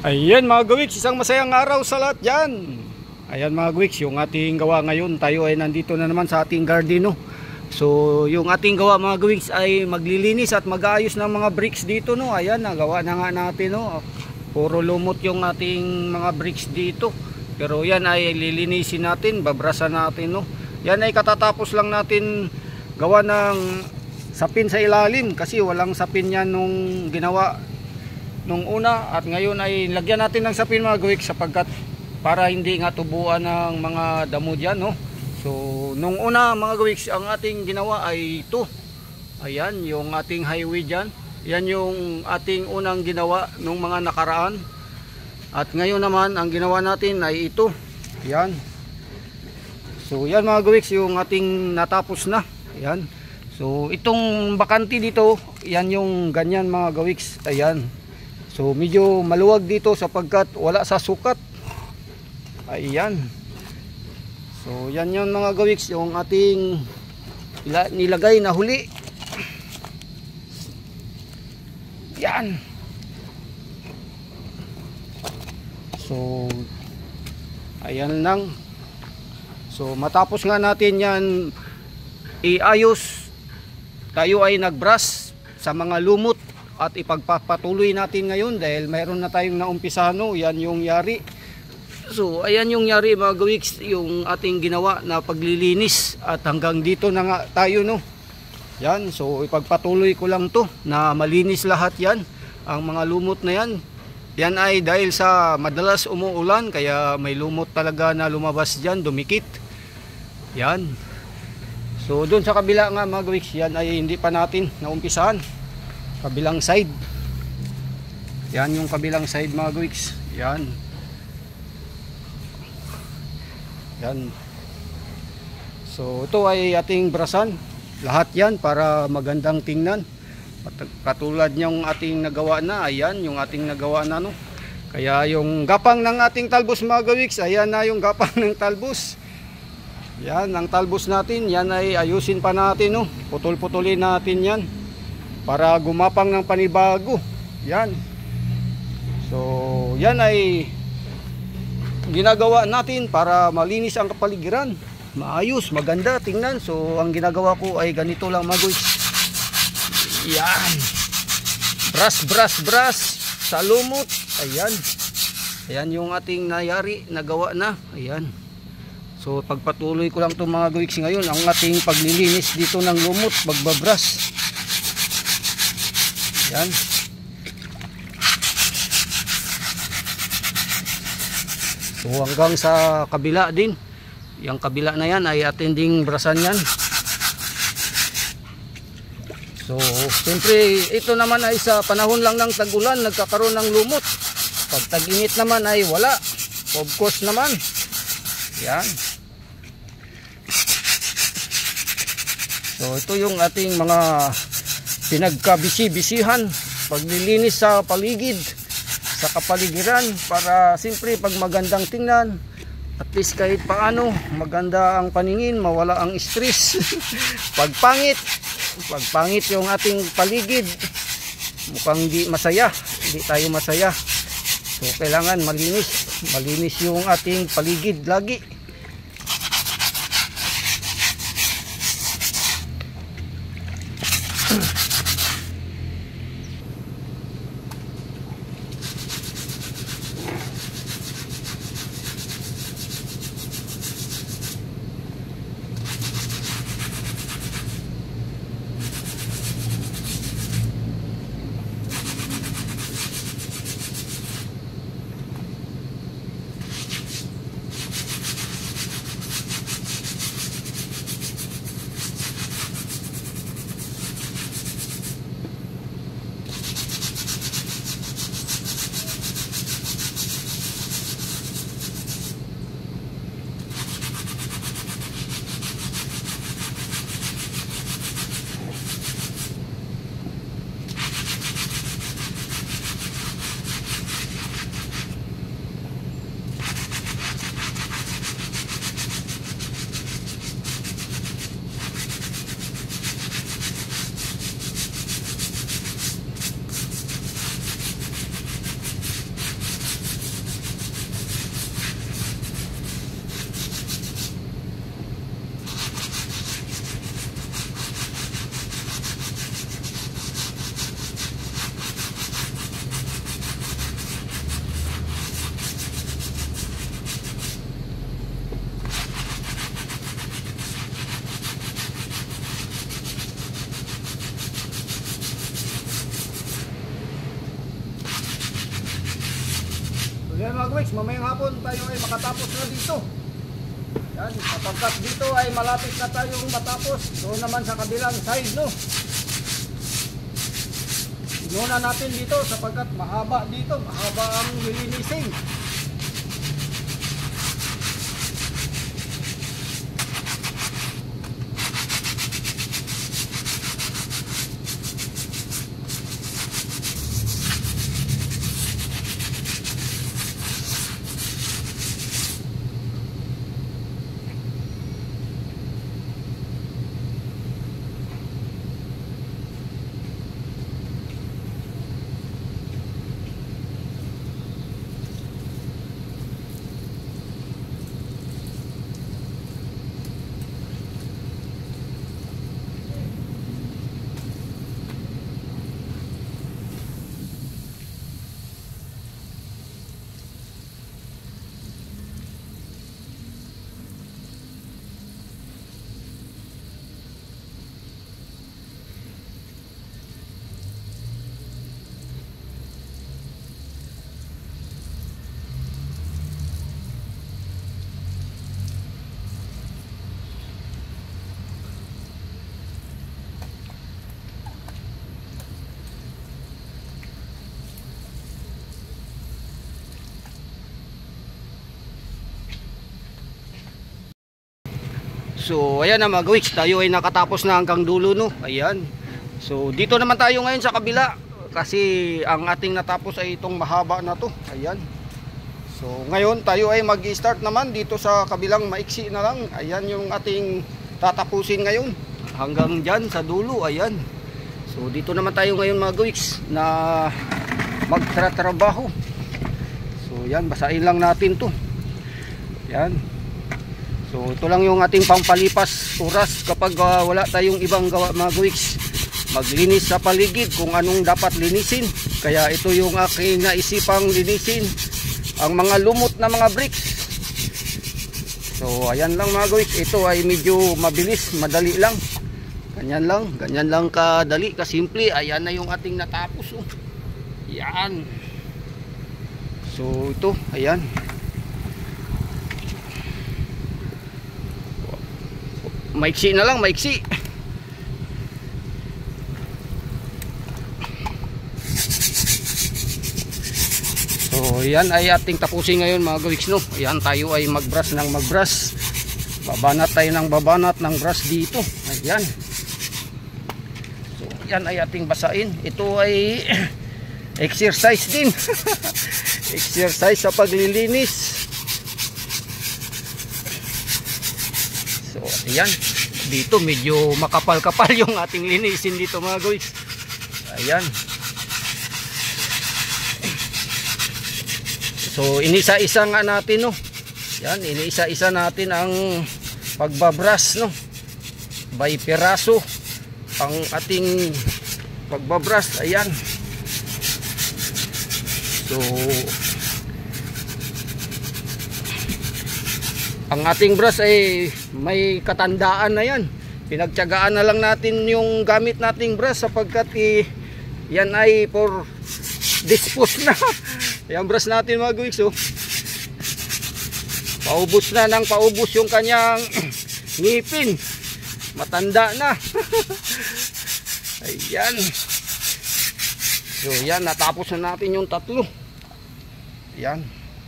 Ayan mga gawiks, isang masayang araw sa lahat dyan. Ayan mga gawiks, yung ating gawa ngayon, tayo ay nandito na naman sa ating garden, no? So yung ating gawa mga gawiks ay maglilinis at mag-aayos ng mga bricks dito, no? Ayan, nagawa na nga natin, no? Puro lumot yung ating mga bricks dito. Pero yan ay lilinisin natin, babrasan natin, no? Yan ay katatapos lang natin gawa ng sapin sa ilalim kasi walang sapin yan nung ginawa nung una, at ngayon ay lagyan natin ng sapin mga gawiks sapagkat para hindi nga tubuan ng mga damo dyan, no? So nung una mga gawiks, ang ating ginawa ay ito. Ayan yung ating highway dyan. Yan yung ating unang ginawa nung mga nakaraan, at ngayon naman ang ginawa natin ay ito. Yan. So yan mga gawiks, yung ating natapos na. Yan. So itong bakante dito, yan yung ganyan mga gawiks. Ayan. So medyo maluwag dito sapagkat wala sa sukat. Ayan. So yan yun mga gawiks, yung ating nilagay na huli. Yan. So ayan lang. So matapos nga natin yan iayos, tayo ay nagbrush sa mga lumot at ipagpapatuloy natin ngayon dahil mayroon na tayong naumpisahan, no? Yan yung yari. So ayan yung yari mga gawiks, yung ating ginawa na paglilinis, at hanggang dito na nga tayo, no? Yan, so ipagpatuloy ko lang to na malinis lahat yan, ang mga lumot na yan. Yan ay dahil sa madalas umuulan, kaya may lumot talaga na lumabas dyan, dumikit. Yan. So doon sa kabila nga mga gawiks, yan ay hindi pa natin naumpisahan. Kabilang side. Yan yung kabilang side mga gawiks. Yan. Yan. So ito ay ating brasan. Lahat yan para magandang tingnan. Katulad yung ating nagawa na. Ayan yung ating nagawa na, no? Kaya yung gapang ng ating talbos mga gawiks, ayan na yung gapang ng talbos. Yan ang talbos natin. Yan ay ayusin pa natin, no? Putol-putulin natin yan para gumapang ng panibago. Yan. So yan ay ginagawa natin para malinis ang kapaligiran, maayos, maganda tingnan. So ang ginagawa ko ay ganito lang mga gawiks. Yan. Brush sa lumot. Ayan. Ayan yung ating nayari, nagawa na. Ayan. So pagpatuloy ko lang itong mga gawiks ngayon, ang ating paglilinis dito ng lumot, magbabrush. Yan. So hanggang sa kabila din. Yung kabila na yan ay atending brasan yan. So siyempre ito naman ay sa panahon lang ng tag-ulan nagkakaroon ng lumot. Pag tag-init naman ay wala. Of course naman. Yan. So ito yung ating mga pinagkabisi-bisihan, paglilinis sa paligid, sa kapaligiran, para siyempre pag magandang tingnan, at least kahit paano maganda ang paningin, mawala ang stress. pag pangit yung ating paligid, mukhang di masaya, hindi tayo masaya. So kailangan malinis yung ating paligid lagi. guys, mamayang hapon tayo ay makatapos na dito. Yan, kapagkat dito ay malapit na tayong matapos. Doon naman sa kabilang side, no. Inuna natin dito sapagkat mahaba dito, mahaba ang lilinisin. So ayan na mga kawiks, tayo ay nakatapos na hanggang dulo, no. Ayan. So dito naman tayo ngayon sa kabila kasi ang ating natapos ay itong mahaba na to. Ayan. So ngayon tayo ay mag-start naman dito sa kabilang maiksi na lang. Ayan yung ating tatapusin ngayon hanggang dyan sa dulo. Ayan. So dito naman tayo ngayon mga kawiks na magtratrabaho. So yan, basahin lang natin to. Ayan. So ito lang yung ating pampalipas oras kapag wala tayong ibang gawa mga kawiks. Maglinis sa paligid kung anong dapat linisin. Kaya ito yung aking naisipang linisin, ang mga lumot na mga bricks. So ayan lang mga kawiks, ito ay medyo mabilis, madali lang. Ganyan lang kadali, kasimple. Ayan na yung ating natapos, oh. Yan. So ito, ayan. Maiksi na lang, maiksi. So yan ay ating tapusin ngayon mga kawiks, no. Ayan, tayo ay magbrush ng magbrush. Babanat tayo ng babanat ng brush dito. Ayan. So yan ay ating basain. Ito ay exercise din. Exercise sa paglilinis. So ayan, dito medyo makapal-kapal yung ating linisin dito mga kawiks. Ayan. So inisa-isa nga natin, no. Yan, inisa-isa natin ang pagbabrush, no. By piraso ang ating pagbabrush. Ayan. So ang ating brush ay may katandaan na yan. Pinagtiyagaan na lang natin yung gamit nating brush sapagkat yan ay for dispose na. Yung brush natin mga kawiks, oh. Paubos na ng paubos yung kanyang ngipin. Matanda na. Ayan. So yan, natapos na natin yung tatlo. Ayan.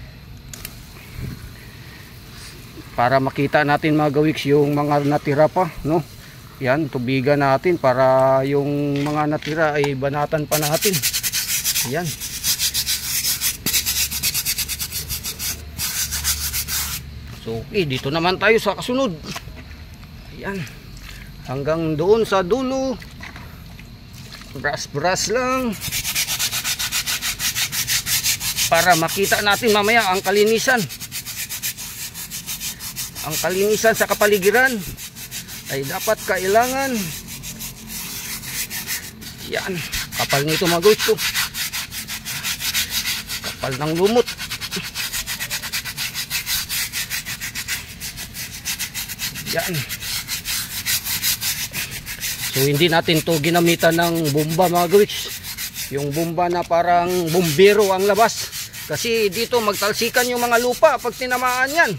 Para makita natin mga kawiks yung mga natira pa, no. Yan, tubigan natin para yung mga natira ay banatan pa natin. Ayan. So okay, dito naman tayo sa kasunod. Ayan. Hanggang doon sa dulo. Brush lang. Para makita natin mamaya ang kalinisan. Ang kalinisan sa kapaligiran ay dapat kailangan. Yan, kapal nito mga kawiks, oh. Kapal ng lumot. Yan. So hindi natin to ginamitan ng bomba mga kawiks. Yung bomba na parang bumbero ang labas. Kasi dito magtalsikan yung mga lupa pag tinamaan yan.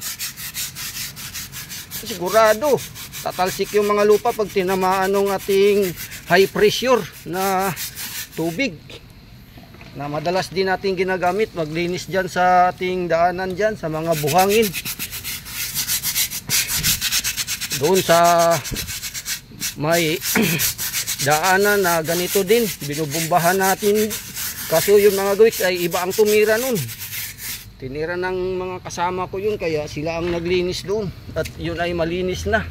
Sigurado tatalsik yung mga lupa pag tinamaan ng ating high pressure na tubig na madalas din natin ginagamit maglinis dyan sa ating daanan dyan sa mga buhangin. Doon sa may daanan na ganito din binubumbahan natin. Kaso yung mga guys ay iba ang tumira nun. Tinira ng mga kasama ko yun kaya sila ang naglinis doon. At yun ay malinis na.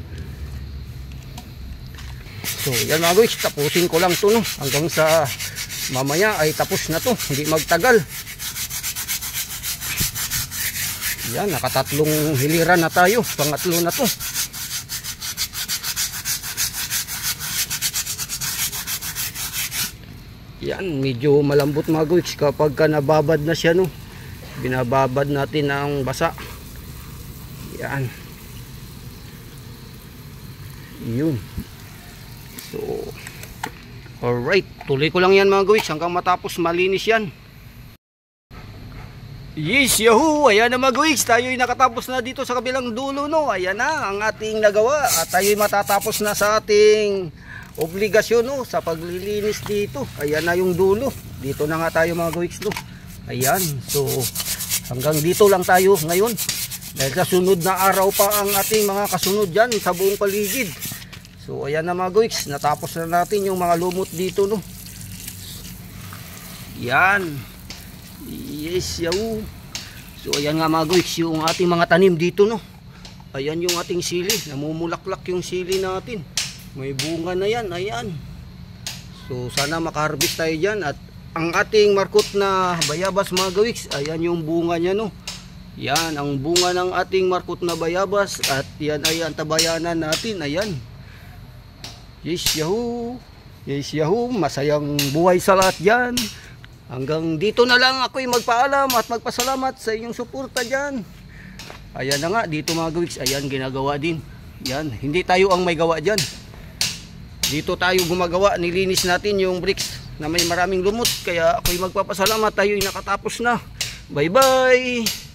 So yan mga guys, tapusin ko lang to no. Hanggang sa mamaya ay tapos na to. Hindi magtagal. Yan, nakatatlong hiliran na tayo. Pangatlo na to. Yan, medyo malambot mga guys kapag nababad na siya no. Binababad natin ang basa. Yan. Yun. So, alright. Tuloy ko lang yan mga guys hanggang matapos malinis yan. Yes, yahoo! Ayan na mga guys. Tayo'y nakatapos na dito sa kabilang dulo no. Ayan na ang ating nagawa. At tayo'y matatapos na sa ating obligasyon no, sa paglilinis dito. Ayan na yung dulo. Dito na nga tayo mga guys no. Ayan. So, hanggang dito lang tayo ngayon. Dahil sa sunod na araw pa ang ating mga kasunod dyan sa buong paligid. So, ayan na mga guys. Natapos na natin yung mga lumot dito no. Yan. Yes, yaw. So, ayan nga mga guys. Yung ating mga tanim dito no. Ayan yung ating sili. Namumulaklak yung sili natin. May bunga na yan, ayan. So sana makaharvest tayo dyan. At ang ating markot na bayabas mga gawiks, ayan yung bunga nya no. Yan ang bunga ng ating markot na bayabas. At yan ay ang tabayanan natin, ayan. Yes yahoo. Yes yahoo. Masayang buhay sa lahat dyan. Hanggang dito na lang ako'y magpaalam at magpasalamat sa inyong suporta dyan. Ayan na nga, dito mga gawiks, ayan ginagawa din. Yan, hindi tayo ang may gawa dyan. Dito tayo gumagawa, nilinis natin yung bricks na may maraming lumot. Kaya ako'y magpapasalamat, tayo'y nakatapos na. Bye bye!